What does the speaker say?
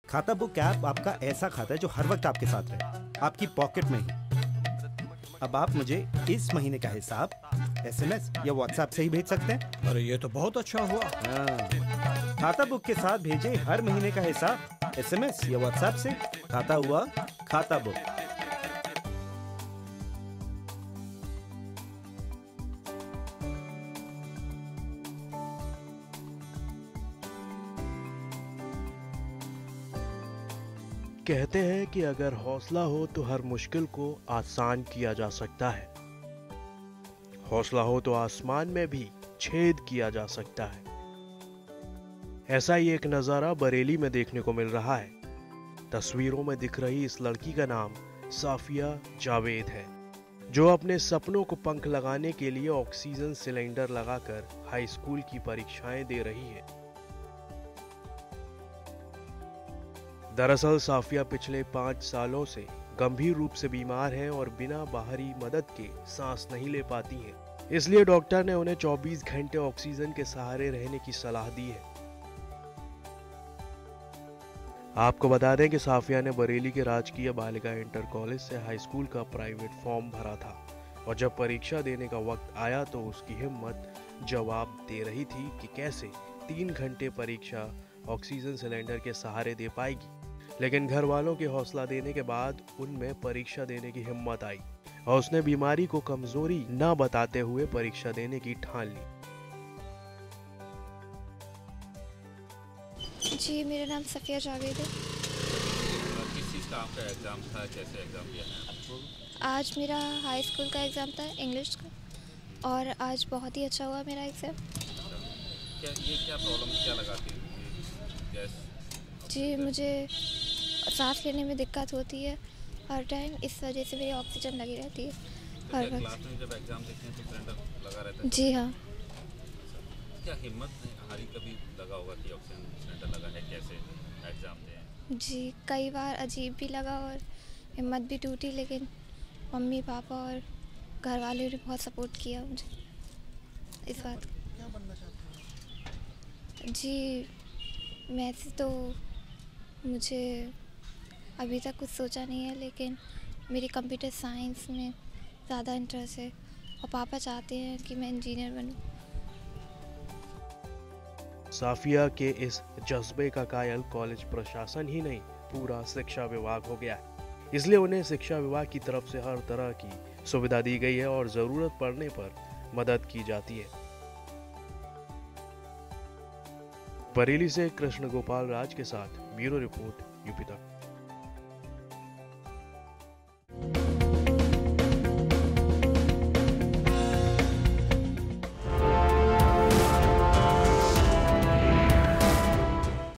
खाता book app आपका ऐसा खाता है जो हर वक्त आपके साथ रहे, आपकी पॉकेट में ही। अब आप मुझे इस महीने का हिसाब SMS या WhatsApp से ही भेज सकते हैं। अरे ये तो बहुत अच्छा हुआ। हाँ, खाता बुक के साथ भेजे हर महीने का हिसाब SMS या WhatsApp से। खाता हुआ खाता बुक। कहते हैं कि अगर हौसला हो तो हर मुश्किल को आसान किया जा सकता है। हौसला हो तो आसमान में भी छेद किया जा सकता है। ऐसा ही एक नजारा बरेली में देखने को मिल रहा है। तस्वीरों में दिख रही इस लड़की का नाम साफिया जावेद है, जो अपने सपनों को पंख लगाने के लिए ऑक्सीजन सिलेंडर लगाकर हाई स्कूल की परीक्षाएं दे रही है। दरअसल साफिया पिछले 5 सालों से गंभीर रूप से बीमार हैं और बिना बाहरी मदद के सांस नहीं ले पाती हैं। इसलिए डॉक्टर ने उन्हें 24 घंटे ऑक्सीजन के सहारे रहने की सलाह दी है। आपको बता दें कि साफिया ने बरेली के राजकीय बालिका इंटर कॉलेज से हाई स्कूल का प्राइवेट फॉर्म भरा था और जब परीक्षा देने का वक्त आया तो उसकी हिम्मत जवाब दे रही थी कि कैसे 3 घंटे परीक्षा ऑक्सीजन सिलेंडर के सहारे दे पाएगी। लेकिन घर वालों के हौसला देने के बाद उनमें परीक्षा देने की हिम्मत आई और उसने बीमारी को कमजोरी न बताते हुए परीक्षा देने की ठान ली। जी, मेरा नाम सफिया जावेद है। किस चीज़ का आपका एग्ज़ाम था, कैसे एग्ज़ाम दिया है आपको? आज मेरा हाई स्कूल का एग्ज़ाम था, इंग्लिश का, और आज बहुत ही अच्छा हुआ मेरा एग्ज़ाम। क्या प्रॉब्लम क्या लगाती है गैस? जी, मुझे सांस लेने में दिक्कत होती है हर टाइम, इस वजह से मेरी ऑक्सीजन लगी रहती है हर वक्त। क्लास में जब एग्ज़ाम देखते हैं तो सिलेंडर लगा रहता है? जी हाँ। क्या हिम्मत हारी कभी लगा होगा कि ऑक्सीजन सिलेंडर लगा है, कैसे एग्ज़ाम दें? जी, कई बार अजीब भी लगा और हिम्मत भी टूटी, लेकिन मम्मी पापा और घर वालों ने बहुत सपोर्ट किया मुझे इस बात। क्या बनना चाहते हैं? जी, वैसे तो मुझे अभी तक कुछ सोचा नहीं है, लेकिन मेरी कंप्यूटर साइंस में ज़्यादा इंटरेस्ट है और पापा चाहते हैं कि मैं इंजीनियर बनूं। साफिया के इस जज्बे का कायल कॉलेज प्रशासन ही नहीं, पूरा शिक्षा विभाग हो गया है। इसलिए उन्हें शिक्षा विभाग की तरफ से हर तरह की सुविधा दी गई है और जरूरत पड़ने पर मदद की जाती है। बरेली से कृष्ण गोपाल राज के साथ ब्यूरो रिपोर्ट यूपी तक।